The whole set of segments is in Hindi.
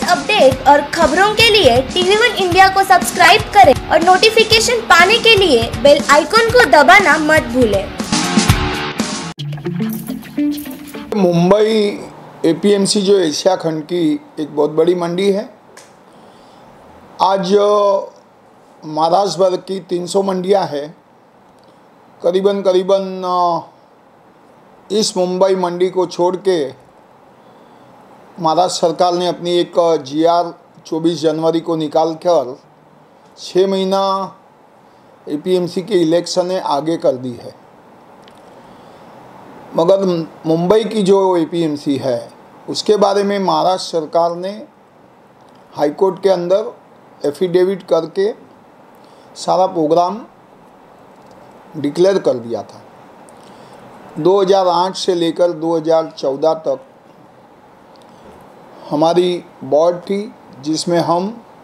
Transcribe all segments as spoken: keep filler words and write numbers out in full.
अपडेट और खबरों के लिए टीवी वन इंडिया को सब्सक्राइब करें और नोटिफिकेशन पाने के लिए बेल आइकन को दबाना मत भूलें। मुंबई एपीएमसी जो एशिया खंड की एक बहुत बड़ी मंडी है, आज महाराष्ट्र भर की तीन सौ मंडियां हैं। करीबन करीबन इस मुंबई मंडी को छोड़ के महाराष्ट्र सरकार ने अपनी एक जी आर चौबीस जनवरी को निकाल कर छः महीना एपीएमसी के इलेक्शन ने आगे कर दी है। मगर मुंबई की जो एपीएमसी है उसके बारे में महाराष्ट्र सरकार ने हाई कोर्ट के अंदर एफिडेविट करके सारा प्रोग्राम डिक्लेयर कर दिया था। दो हज़ार आठ से लेकर दो हज़ार चौदह तक हमारी बोर्ड थी जिसमें हम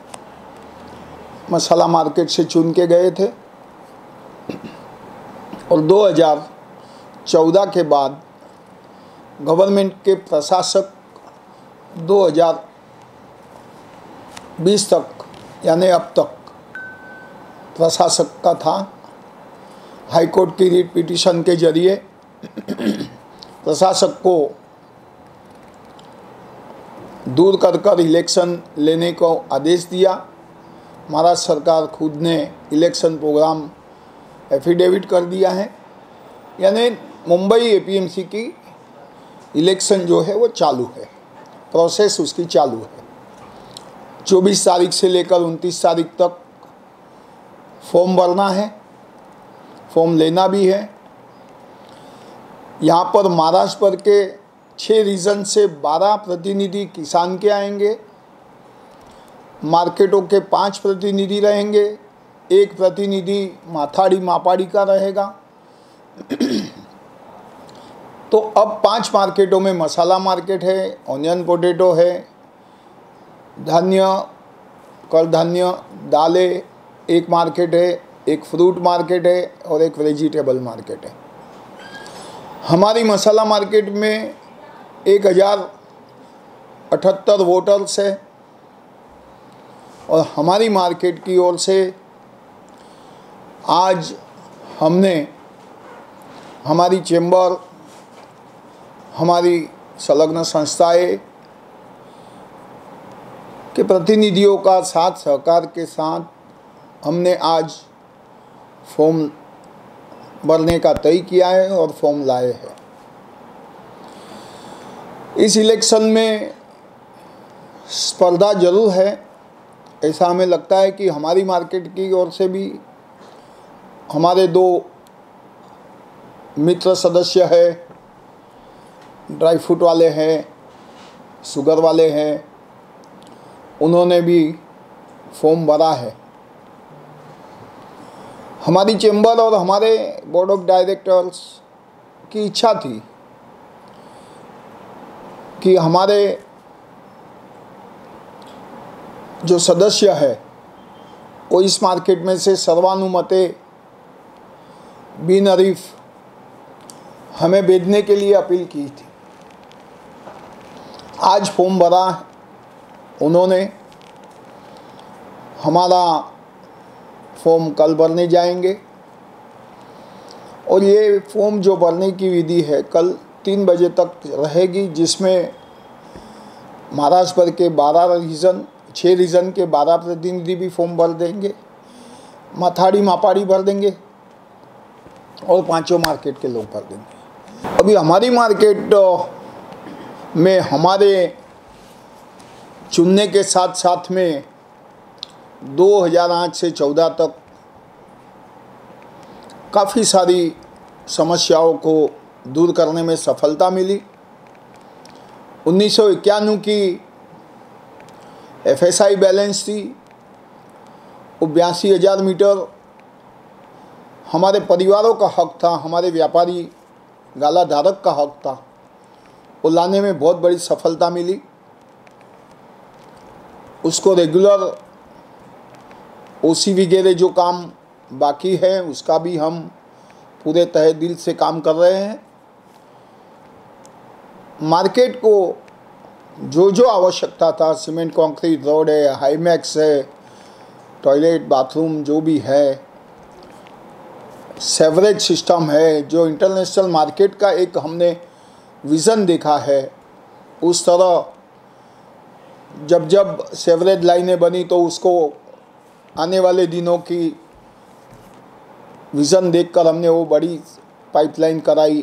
मसाला मार्केट से चुन के गए थे और दो हज़ार चौदह के बाद गवर्नमेंट के प्रशासक दो हज़ार बीस तक यानी अब तक प्रशासक का था। हाई कोर्ट की रीट पिटीशन के जरिए प्रशासक को दूर कर कर इलेक्शन लेने को आदेश दिया। महाराष्ट्र सरकार खुद ने इलेक्शन प्रोग्राम एफिडेविट कर दिया है, यानी मुंबई एपीएमसी की इलेक्शन जो है वो चालू है, प्रोसेस उसकी चालू है। चौबीस तारीख से लेकर उनतीस तारीख तक फॉर्म भरना है, फॉर्म लेना भी है। यहाँ पर महाराष्ट्र भर के छः रीजन से बारह प्रतिनिधि किसान के आएंगे, मार्केटों के पांच प्रतिनिधि रहेंगे, एक प्रतिनिधि माथाड़ी मापाड़ी का रहेगा। तो अब पांच मार्केटों में मसाला मार्केट है, ऑनियन पोटैटो है, धान्य कडधान्य दालें एक मार्केट है, एक फ्रूट मार्केट है और एक वेजिटेबल मार्केट है। हमारी मसाला मार्केट में एक हज़ार अठहत्तर वोटर्स है और हमारी मार्केट की ओर से आज हमने हमारी चेंबर, हमारी संलग्न संस्थाएं के प्रतिनिधियों का साथ सहकार के साथ हमने आज फॉर्म भरने का तय किया है और फॉर्म लाए हैं। इस इलेक्शन में स्पर्धा जरूर है, ऐसा हमें लगता है कि हमारी मार्केट की ओर से भी हमारे दो मित्र सदस्य है, ड्राई फ्रूट वाले हैं, शुगर वाले हैं, उन्होंने भी फॉर्म भरा है। हमारी चेंबर और हमारे बोर्ड ऑफ डायरेक्टर्स की इच्छा थी कि हमारे जो सदस्य है वो इस मार्केट में से सर्वानुमते बिन हरीफ हमें भेजने के लिए अपील की थी। आज फॉर्म भरा उन्होंने, हमारा फॉर्म कल भरने जाएंगे और ये फॉर्म जो भरने की विधि है कल तीन बजे तक रहेगी, जिसमें महाराष्ट्र भर के बारह रीजन छः रीजन के बारह प्रतिनिधि भी फॉर्म भर देंगे, माथाड़ी मापाड़ी भर देंगे और पांचों मार्केट के लोग भर देंगे। अभी हमारी मार्केट में हमारे चुनने के साथ साथ में दो हज़ार आठ से चौदह तक काफ़ी सारी समस्याओं को दूर करने में सफलता मिली। उन्नीस सौ इक्यानवे की एफएसआई बैलेंस थी, वो बयासी हज़ार मीटर हमारे परिवारों का हक था, हमारे व्यापारी गाला धारक का हक था, वो लाने में बहुत बड़ी सफलता मिली। उसको रेगुलर ओसी वगैरह जो काम बाकी है उसका भी हम पूरे तहे दिल से काम कर रहे हैं। मार्केट को जो जो आवश्यकता था, सीमेंट कंक्रीट रोड है, हाईमैक्स है, टॉयलेट बाथरूम जो भी है, सेवरेज सिस्टम है, जो इंटरनेशनल मार्केट का एक हमने विज़न देखा है, उस तरह जब जब सेवरेज लाइनें बनी तो उसको आने वाले दिनों की विज़न देखकर हमने वो बड़ी पाइपलाइन कराई,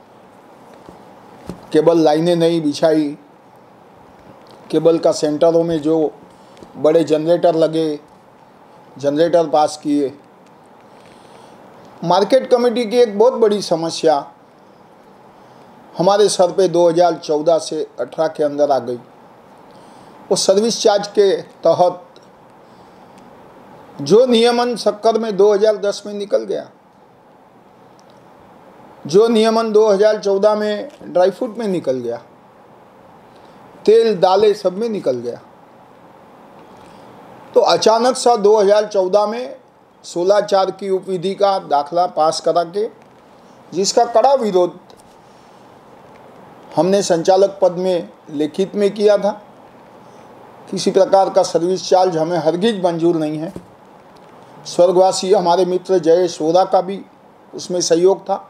केबल लाइनें नहीं बिछाई, केबल का सेंटरों में जो बड़े जनरेटर लगे, जनरेटर पास किए। मार्केट कमेटी की एक बहुत बड़ी समस्या हमारे सर पे दो हज़ार चौदह से अठारह के अंदर आ गई। वो सर्विस चार्ज के तहत जो नियमन शक्कर में दो हज़ार दस में निकल गया, जो नियमन दो हज़ार चौदह में ड्राई फ्रूट में निकल गया, तेल दालें सब में निकल गया, तो अचानक सा दो हज़ार चौदह में सोलह चार की उपविधि का दाखला पास करा के, जिसका कड़ा विरोध हमने संचालक पद में लिखित में किया था। किसी प्रकार का सर्विस चार्ज हमें हरगिज मंजूर नहीं है। स्वर्गवासी हमारे मित्र जयेश वोरा का भी उसमें सहयोग था।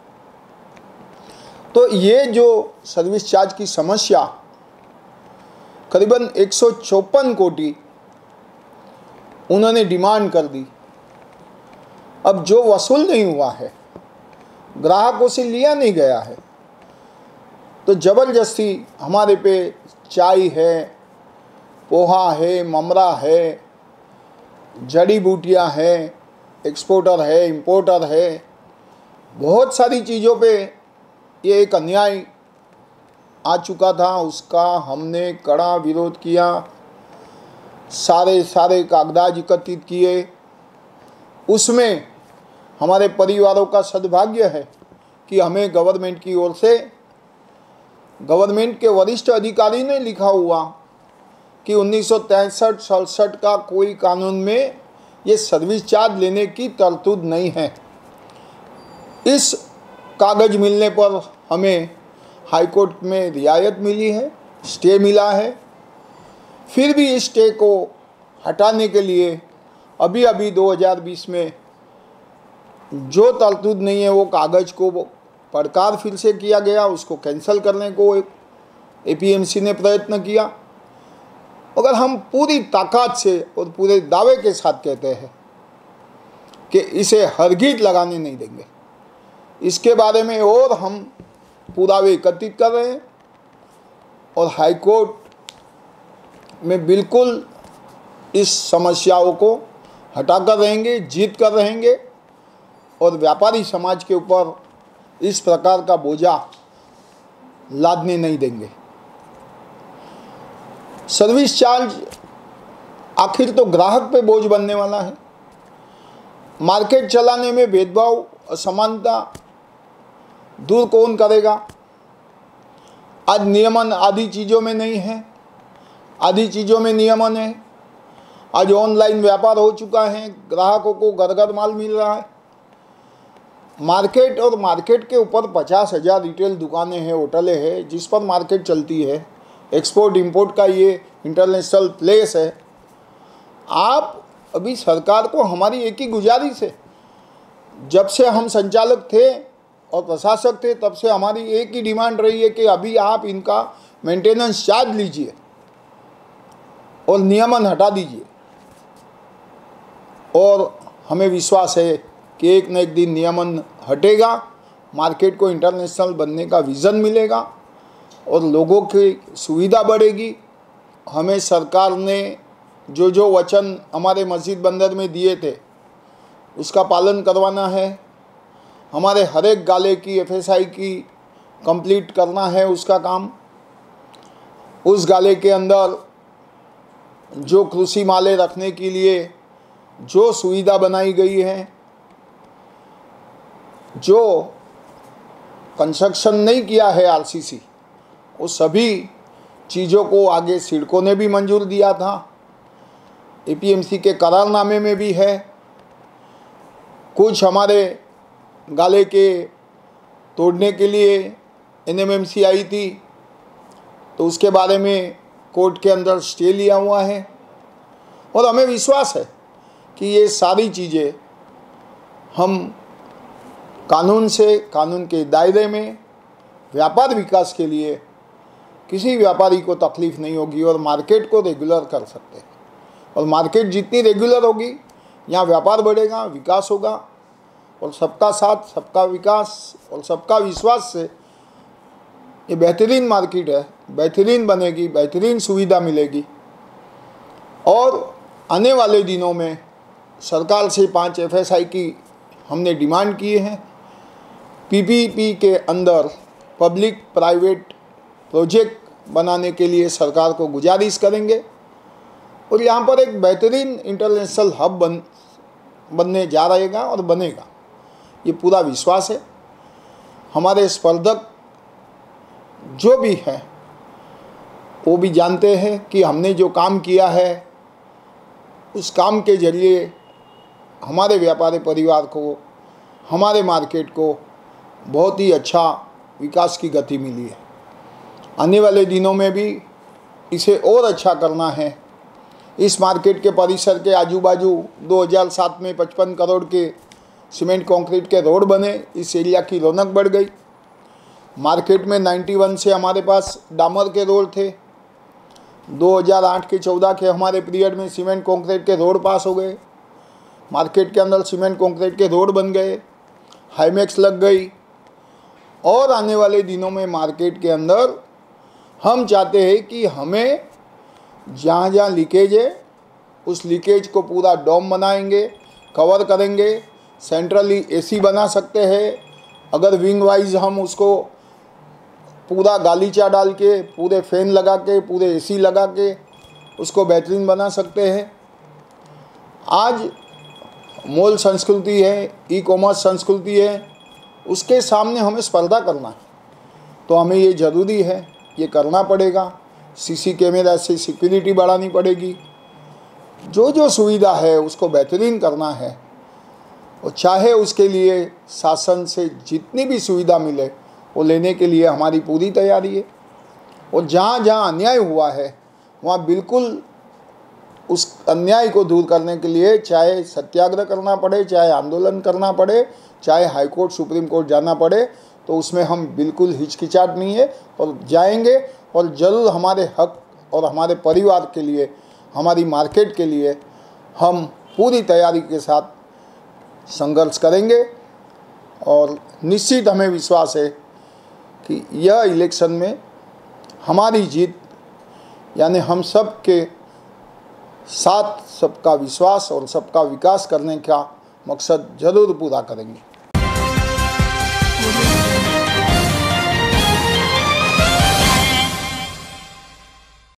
तो ये जो सर्विस चार्ज की समस्या करीबन एक सौ चौपन कोटि उन्होंने डिमांड कर दी। अब जो वसूल नहीं हुआ है, ग्राहकों से लिया नहीं गया है, तो ज़बरदस्ती हमारे पे चाय है, पोहा है, ममरा है, जड़ी बूटियाँ है, एक्सपोर्टर है, इंपोर्टर है, बहुत सारी चीज़ों पे ये एक अन्याय आ चुका था। उसका हमने कड़ा विरोध किया, सारे सारे कागजात एकत्रित किए। उसमें हमारे परिवारों का सद्भाग्य है कि हमें गवर्नमेंट की ओर से, गवर्नमेंट के वरिष्ठ अधिकारी ने लिखा हुआ कि उन्नीस सौ तिरसठ सड़सठ का कोई कानून में ये सर्विस चार्ज लेने की तरतूद नहीं है। इस कागज मिलने पर हमें हाईकोर्ट में रियायत मिली है, स्टे मिला है। फिर भी इस स्टे को हटाने के लिए अभी अभी दो हज़ार बीस में जो तरतूद नहीं है वो कागज़ को पड़कार फिर से किया गया, उसको कैंसिल करने को एपीएमसी ने प्रयत्न किया। मगर हम पूरी ताकत से और पूरे दावे के साथ कहते हैं कि इसे हरगिज लगाने नहीं देंगे। इसके बारे में और हम पुरावे एकत्रित कर रहे हैं और हाईकोर्ट में बिल्कुल इस समस्याओं को हटाकर रहेंगे, जीत कर रहेंगे और व्यापारी समाज के ऊपर इस प्रकार का बोझा लादने नहीं देंगे। सर्विस चार्ज आखिर तो ग्राहक पे बोझ बनने वाला है। मार्केट चलाने में भेदभाव, असमानता दूर कौन करेगा? आज नियमन आधी चीज़ों में नहीं है, आधी चीज़ों में नियमन है। आज ऑनलाइन व्यापार हो चुका है, ग्राहकों को घर घर माल मिल रहा है। मार्केट और मार्केट के ऊपर पचास हज़ार रिटेल दुकानें हैं, होटलें हैं, जिस पर मार्केट चलती है। एक्सपोर्ट इंपोर्ट का ये इंटरनेशनल प्लेस है। आप अभी सरकार को हमारी एक ही गुजारिश है, जब से हम संचालक थे और प्रशासक थे तब से हमारी एक ही डिमांड रही है कि अभी आप इनका मेंटेनेंस चार्ज लीजिए और नियमन हटा दीजिए। और हमें विश्वास है कि एक न एक दिन नियमन हटेगा, मार्केट को इंटरनेशनल बनने का विज़न मिलेगा और लोगों की सुविधा बढ़ेगी। हमें सरकार ने जो जो वचन हमारे मस्जिद बंदर में दिए थे उसका पालन करवाना है। हमारे हर एक गाले की एफएसआई की कंप्लीट करना है उसका काम। उस गाले के अंदर जो कृषि माले रखने के लिए जो सुविधा बनाई गई है, जो कंस्ट्रक्शन नहीं किया है आरसीसी, वो सभी चीज़ों को आगे सिडको ने भी मंजूर दिया था, एपीएमसी के करारनामे में भी है। कुछ हमारे गाले के तोड़ने के लिए एनएमएमसी आई थी, तो उसके बारे में कोर्ट के अंदर स्टे लिया हुआ है और हमें विश्वास है कि ये सारी चीज़ें हम कानून से, कानून के दायरे में व्यापार विकास के लिए किसी व्यापारी को तकलीफ़ नहीं होगी और मार्केट को रेगुलर कर सकते हैं। और मार्केट जितनी रेगुलर होगी, यहाँ व्यापार बढ़ेगा, विकास होगा और सबका साथ, सबका विकास और सबका विश्वास से ये बेहतरीन मार्केट है, बेहतरीन बनेगी, बेहतरीन सुविधा मिलेगी। और आने वाले दिनों में सरकार से पाँच एफ एस आई की हमने डिमांड किए हैं। पी पी पी के अंदर पब्लिक प्राइवेट प्रोजेक्ट बनाने के लिए सरकार को गुजारिश करेंगे और यहाँ पर एक बेहतरीन इंटरनेशनल हब बन बनने जा रहेगा और बनेगा, ये पूरा विश्वास है। हमारे स्पर्धक जो भी हैं वो भी जानते हैं कि हमने जो काम किया है उस काम के जरिए हमारे व्यापारी परिवार को, हमारे मार्केट को बहुत ही अच्छा विकास की गति मिली है। आने वाले दिनों में भी इसे और अच्छा करना है। इस मार्केट के परिसर के आजू बाजू दो हज़ार सात में पचपन करोड़ के सीमेंट कंक्रीट के रोड बने, इस एरिया की रौनक बढ़ गई। मार्केट में इक्यानवे से हमारे पास डामर के रोड थे, दो हज़ार आठ के चौदह के हमारे पीरियड में सीमेंट कंक्रीट के रोड पास हो गए, मार्केट के अंदर सीमेंट कंक्रीट के रोड बन गए, हाईमैक्स लग गई। और आने वाले दिनों में मार्केट के अंदर हम चाहते हैं कि हमें जहाँ जहाँ लीकेज है उस लीकेज को पूरा डोम बनाएंगे, कवर करेंगे, सेंट्रली एसी बना सकते हैं। अगर विंग वाइज हम उसको पूरा गालीचा डाल के, पूरे फैन लगा के, पूरे एसी लगा के उसको बेहतरीन बना सकते हैं। आज मॉल संस्कृति है, ई कॉमर्स संस्कृति है, उसके सामने हमें स्पर्धा करना है, तो हमें ये ज़रूरी है, ये करना पड़ेगा। सीसी कैमरा से सिक्योरिटी बढ़ानी पड़ेगी, जो जो सुविधा है उसको बेहतरीन करना है और चाहे उसके लिए शासन से जितनी भी सुविधा मिले वो लेने के लिए हमारी पूरी तैयारी है। और जहाँ जहाँ अन्याय हुआ है वहाँ बिल्कुल उस अन्याय को दूर करने के लिए चाहे सत्याग्रह करना पड़े, चाहे आंदोलन करना पड़े, चाहे हाई कोर्ट, सुप्रीम कोर्ट जाना पड़े, तो उसमें हम बिल्कुल हिचकिचाहट नहीं है और जाएंगे और ज़रूर हमारे हक और हमारे परिवार के लिए, हमारी मार्केट के लिए हम पूरी तैयारी के साथ संघर्ष करेंगे। और निश्चित हमें विश्वास है कि यह इलेक्शन में हमारी जीत, यानी हम सब के साथ सबका विश्वास और सबका विकास करने का मकसद ज़रूर पूरा करेंगे।